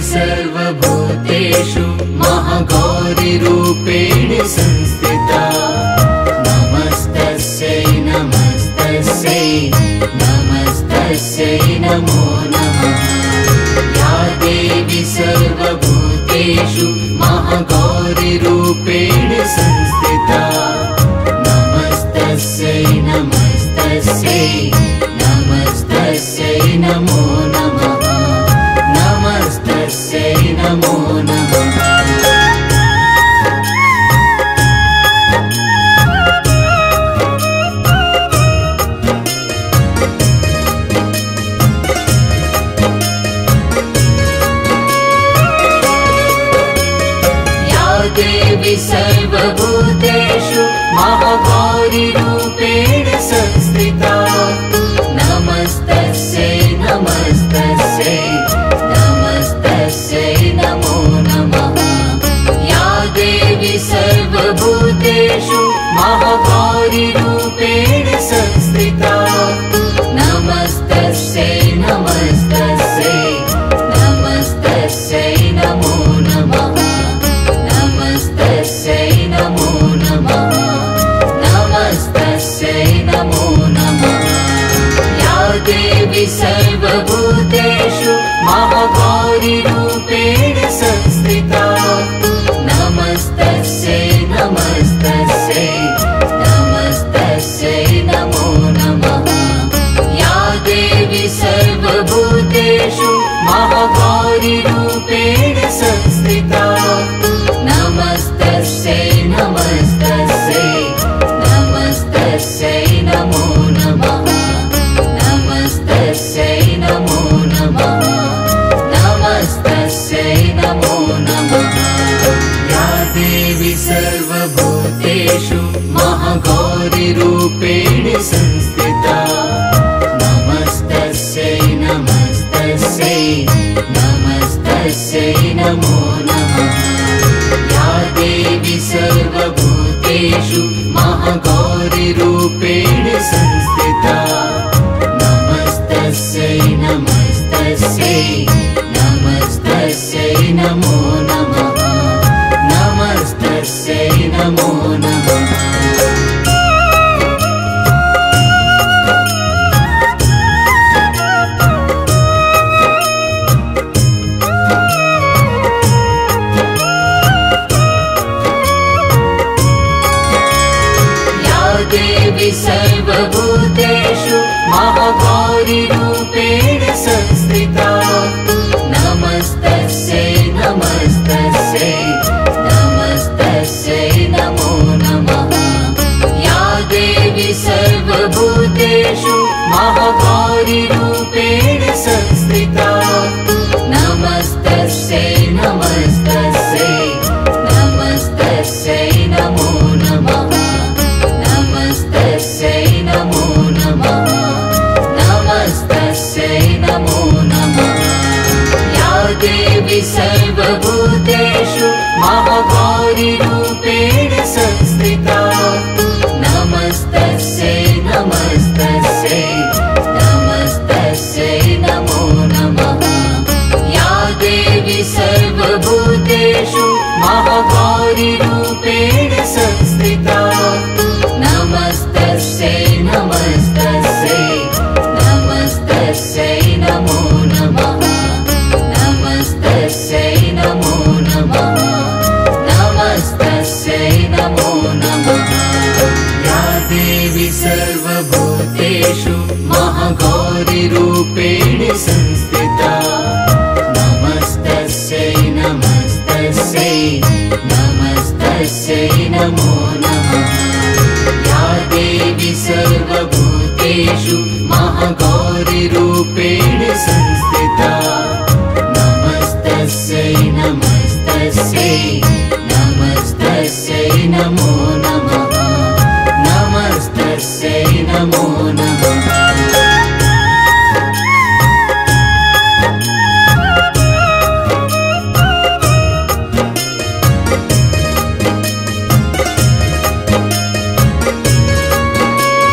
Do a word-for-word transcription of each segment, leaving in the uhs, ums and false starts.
सर्वभूतेषु महागौरीरूपेण संस्थिता। नमस्तस्यै नमस्तस्यै नमस्तस्यै नमो नमः। या देवी सर्वभूतेषु महागौरीरूपेण संस्थिता। नमस्तस्यै नमस्तस्यै नमस्तस्यै नमो नमः। नमस्तस्यै नमो नमः। देवी सर्वभूतेषु महागौरीरूपेण संस्थिता। नमस्तस्यै नमस्तस्यै नमस्तस्यै नमो नमः। या देवी सर्वभूतेषु महागौरीरूपेण संस्थिता। नमस्तस्यै नमस्तस्यै नमस्तस्यै नमो नमः। नमस्तस्यै नमो नमः। नमस्तस्यै नमो नमः। या देवी सर्वभूतेषु महागौरीरूपेण संस्थिता। नमस्तस्यै नमस्तस्यै नमस्तस्यै नमो नमः। या देवी सर्वभूतेषु महागौरीरूपेण संस्थिता। नमस्तस्यै नमस्तस्यै नमस्तस्यै नमो नमः। नमस्तस्यै नमो नमः। नमस्तस्यै नमो नमः। या देवी सर्वभूतेषु महागौरीरूपेण संस्थिता। नमस्तस्यै नमस्तस्यै नमस्तस्यै नमो नमः। या देवी सर्वभूतेषु महागौरीरूपेण संस्थिता। नमस्तस्यै नमस्तस्यै नमस्तस्यै नमो नमः। नमस्तस्यै नमो नमः। देवी सर्वभूतेषु महागौरीरूपेण संस्थिता। नमस्तस्यै नमस्तस्यै नमस्तस्यै नमो नमः। या देवी सर्वभूतेषु महागौरीरूपेण संस्थिता। नमस्तस्यै नमस्तस्यै नमस्तस्यै नमो नमः। नमस्तस्यै नमो नमः। नमस्तस्यै नमो नमः। या देवी सर्वभूतेषु महागौरीरूपेण संस्थिता। नमस्तस्यै नमस्तस्यै नमस्तस्यै नमो नमः। या देवी सर्वभूतेषु महागौरीरूपेण संस्थिता। नमस्तस्यै नमस्तस्यै नमस्तस्यै नमो नमः। नमस्तस्यै नमो नमः। नमस्तस्यै नमो नमः। या देवी सर्वभूतेषु महागौरीरूपेण संस्थिता। नमस्तस्यै नमस्तस्यै नमस्तस्यै नमो नमः। या देवी सर्वभूतेषु महागौरीरूपेण संस्थिता। नमस्तस्यै नमस्तस्यै नमस्तस्यै नमो नमः। नमस्तस्यै नमो नमः।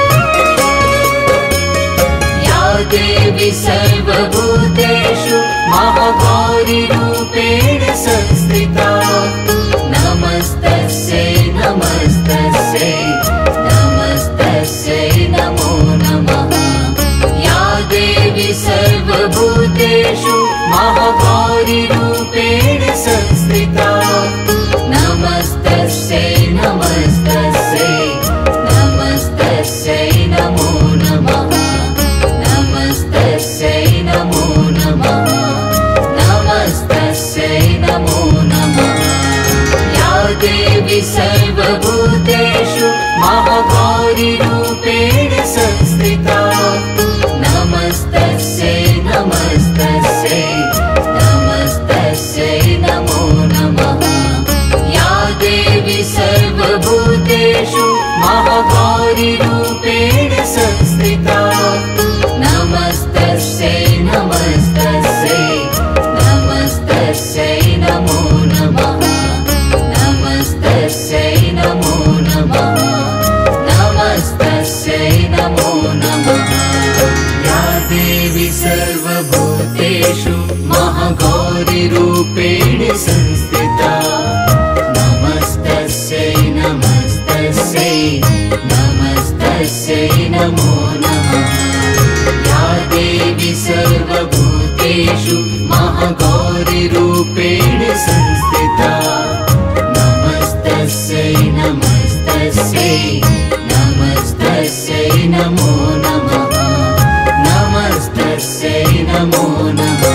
देवी सर्वभूतेषु महागौरीरूपेण संस्थिता नमस्तस्यै नमस्तस्यै नमस्तस्यै नमो नमः या देवी सर्वभूतेषु महागौरीरूपेण संस्थिता नमस्तस्यै नमस्तस्यै नमस्तस्यै नमो नमः नमस्तस्यै नमो नमः नमस्तस्यै नमो नमः या देवी सर्वभूतेषु महागौरीरूपेण संस्थिता नमस्तस्यै नमस्तस्यै नमस्तस्यै नमो नमः या देवी सर्वभूतेषु महागौरीरूपेण संस्थिता नमस्तस्यै नमस्तस्यै नमस्तस्यै नमो नमः नमस्तस्यै नमो नमः नमस्तस्यै नमो नमः या देवी सर्वभूतेषु महागौरीरूपेण संस्थिता नमस्तस्यै नमस्तस्यै नमस्तस्यै नमो नमः या देवी सर्वभूतेषु महागौरीरूपेण संस्थिता नमस्तस्यै नमस्तस्यै नमस्तस्यै नमो नमः नमस्तस्यै नमो नमः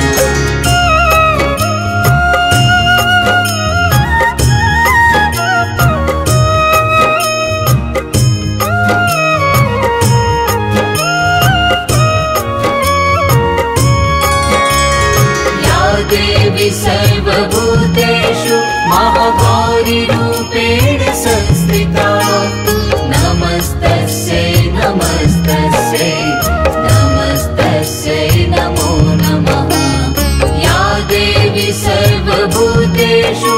देवी सर्वभूतेषु महागौरीरूपेण संस्थिता नमस्तस्यै नमस्तस्यै नमस्तस्यै नमो नमः या देवी सर्वभूतेषु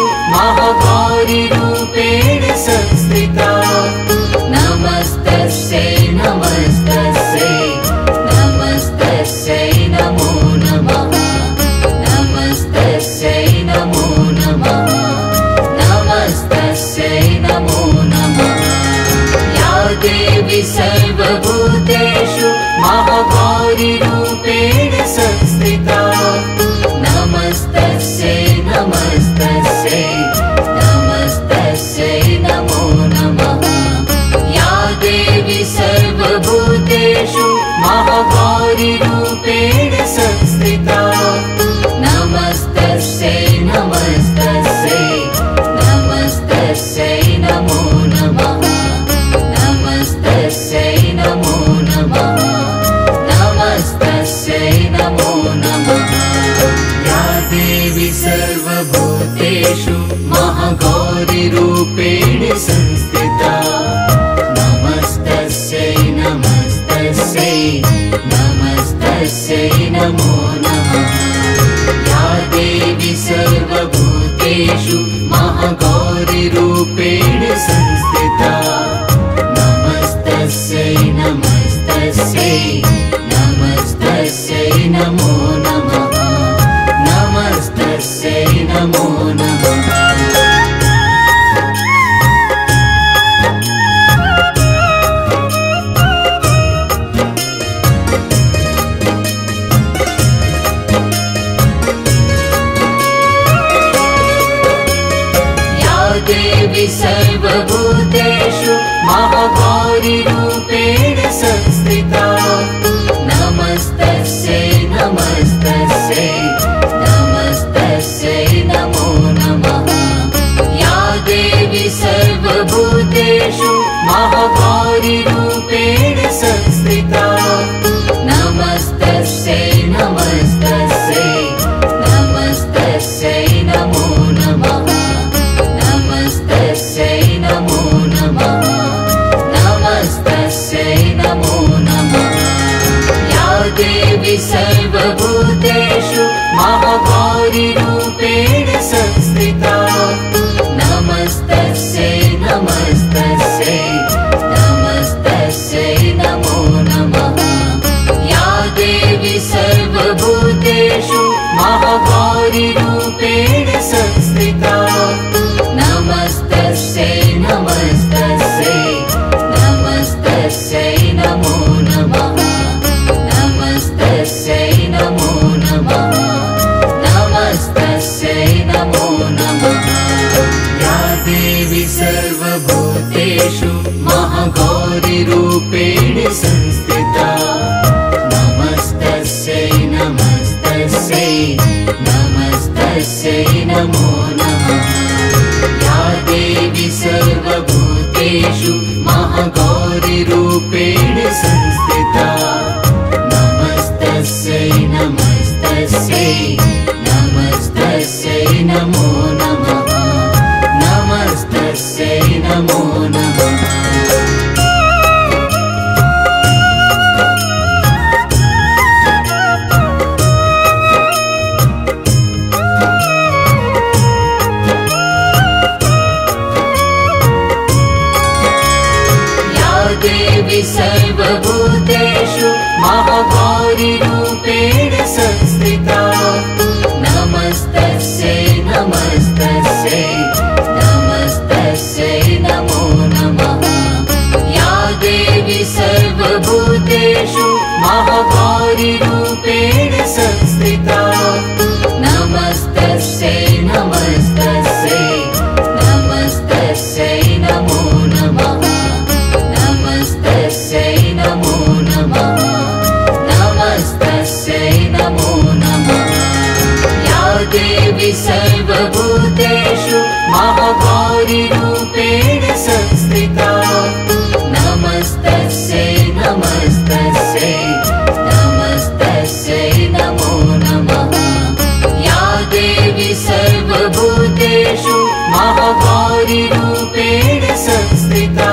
महागौरीरूपेण संस्थिता नमस्तस्यै नमस्तस्यै नमस्तस्यै नमो नमः नमस्तस्यै नमो नमः नमस्तस्यै नमो नमः या देवी सर्वभूतेषु महागौरीरूपेण संस्थिता नमस्तस्यै नमस्तस्यै नमस्तस्यै नमो नमः या देवी सर्वभूतेषु महागौरीरूपेण संस्थिता नमस्तस्यै नमस्तस्यै नमस्तस्यै नमो नमः नमस्तस्यै नमो नमः नमस्तस्यै नमो नमः या देवी सर्वभूतेषु महागौरीरूपेण संस्थिता नमस्तस्यै नमस्तस्यै नमस्तस्यै नमो नमः या देवी सर्वभूतेषु महागौरीरूपेण संस्थिता नमस्तस्यै नमस्तस्यै नमस्तस्यै नमो नमः नमस्तस्यै नमो नमः देवी सर्वभूतेषु महागौरीरूपेण संस्थिता नमस्तस्यै नमस्तस्यै नमस्तस्यै नमो नमः या देवी सर्वभूतेषु महागौरीरूपेण संस्थिता नमस्तस्यै नमस्तस्यै नमस्तस्यै नमो नमः नमस्तस्यै नमो नमः नमस्तस्यै नमो नमः या देवी सर्वभूतेषु महागौरीरूपेण संस्थिता नमस्तस्यै नमस्तस्यै नमस्तस्यै नमो नमः या देवी सर्वभूतेषु महागौरीरूपेण संस्थिता नमस्तस्यै नमस्तस्यै नमस्तस्यै नमो नमः नमस्तस्यै नमो नमः नमस्तस्यै नमो नमः या देवी सर्वभूतेषु महागौरीरूपेण संस्थिता नमस्तस्यै नमस्तस्यै नमस्तस्यै नमो नमः या देवी सर्वभूतेषु महागौरीरूपेण संस्थिता नमस्तस्यै नमस्तस्यै नमस्तस्यै नमो नमः नमस्तस्यै नमो नमः देवी सर्वभूतेषु महागौरीरूपेण संस्थिता नमस्तस्यै नमस्तस्यै नमस्तस्यै नमो नमः या देवी सर्वभूतेषु महागौरीरूपेण संस्थिता नमस्तस्यै नमस्तस्यै नमस्तस्यै नमो नमः नमस्तस्यै नमो नमः नमस्तस्यै नमो नमः या देवी सर्वभूतेषु महागौरीरूपेण संस्थिता नमस्तस्यै नमस्तस्यै नमस्तस्यै नमो नमः या देवी सर्वभूतेषु महागौरीरूपेण संस्थिता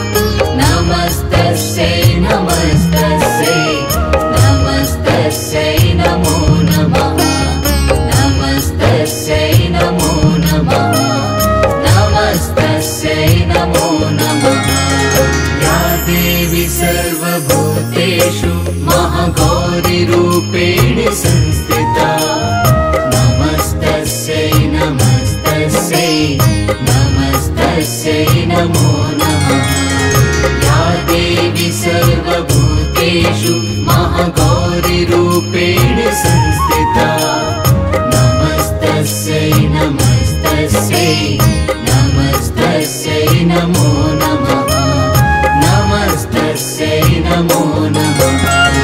नमस्तस्यै नमस्तस्यै नमस्तस्यै नमो नमः नमस्तस्यै नमो नमः नमस्तस्यै नमो नमः या देवी सर्वभूतेषु महागौरीरूपेण संस्थिता नमस्तस्यै नमस्तस्यै नमस्तस्यै नमो नमः या देवी सर्वभूतेषु महागौरीरूपेण संस्थिता नमस्तस्यै नमस्तस्यै नमस्तस्यै नमो नमः नमस्तस्यै नमो नमः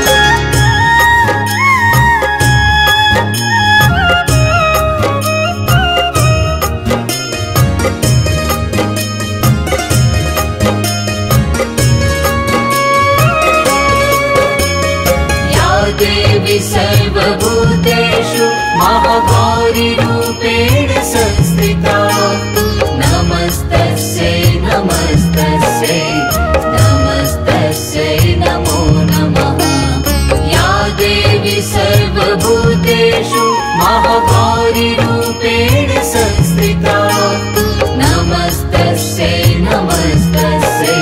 देवी सर्वभूतेषु महागौरीरूपेण संस्थिता नमस्तस्यै नमस्तस्यै नमस्तस्यै नमो नमः या देवी सर्वभूतेषु महागौरीरूपेण संस्थिता नमस्तस्यै नमस्तस्यै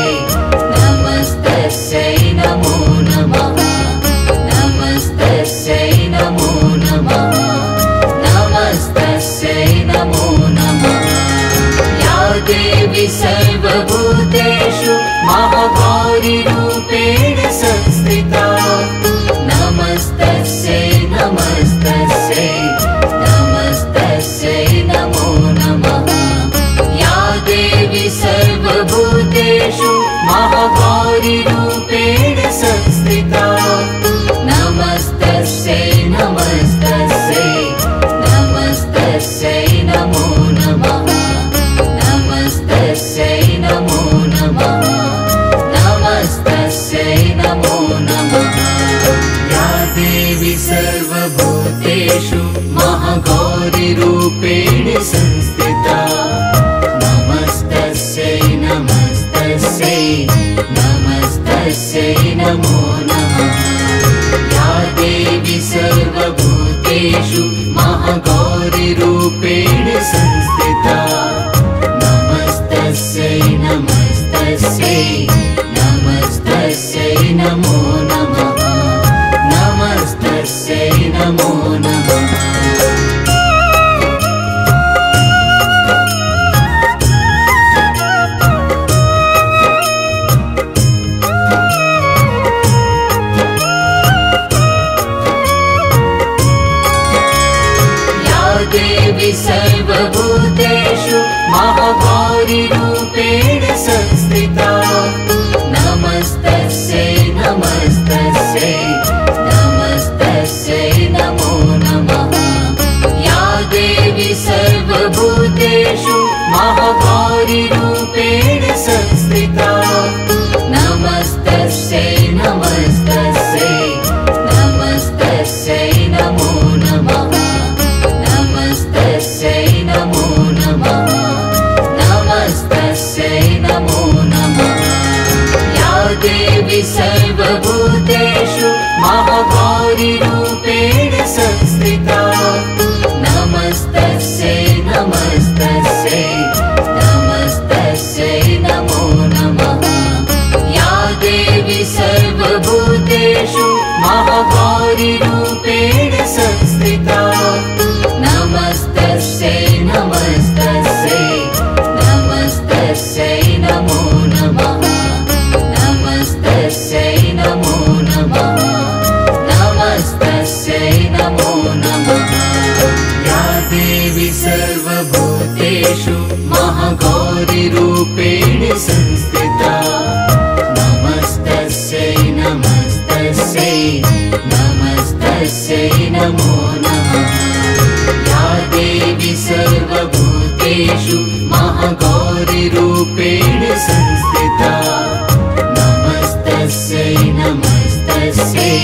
नमस्तस्यै नमो नमः नमस्तस्यै नमो नमः नमस्तस्यै नमो नमः या देवी सर्वभूतेषु महागौरीरूपेण संस्थिता नमस्तस्यै नमस्तस्यै नमस्तस्यै नमो नमः या देवी सर्वभूतेषु महागौरीरूपेण संस्थिता नमस्तस्यै नमस्तस्यै नमस्तस्यै नमो नमः नमस्तस्यै नमो नमः नमस्तस्यै नमो नमः या देवी सर्वभूतेषु महागौरीरूपेण संस्थिता नमस्तस्यै नमस्तस्यै नमस्तस्यै नमो नमः या देवी सर्वभूतेषु महागौरीरूपेण संस्थिता नमस्तस्यै नमस्तस्यै नमस्तस्यै नमो नमः नमस्तस्यै नमो नमः देवी सर्वभूतेषु महागौरीरूपेण संस्थिता नमस्तस्यै नमस्तस्यै नमस्तस्यै नमो नमः या देवी सर्वभूतेषु महागौरीरूपेण संस्थिता नमस्तस्यै नमस्तस्यै नमस्तस्यै नमो नमः नमस्तस्यै नमो नमः नमस्तस्यै नमो नमः या देवी सर्वभूतेषु महागौरीरूपेण संस्थिता नमस्तस्यै नमस्तस्यै नमस्तस्यै नमो नमः या देवी सर्वभूतेषु महागौरीरूपेण संस्थिता नमस्तस्यै नमस्तस्यै नमस्तस्यै नमो नमः नमस्तस्यै नमो नमः नमस्तस्यै नमो नमः या देवी सर्वभूतेषु महागौरीरूपेण संस्थिता नमस्तस्यै नमस्तस्यै नमस्तस्यै नमो नमः या देवी सर्वभूतेषु महागौरीरूपेण संस्थिता नमस्तस्यै नमस्तस्यै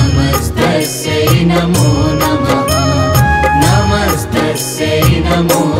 नमस्तस्यै नमो नमः नमस्तस्यै नमो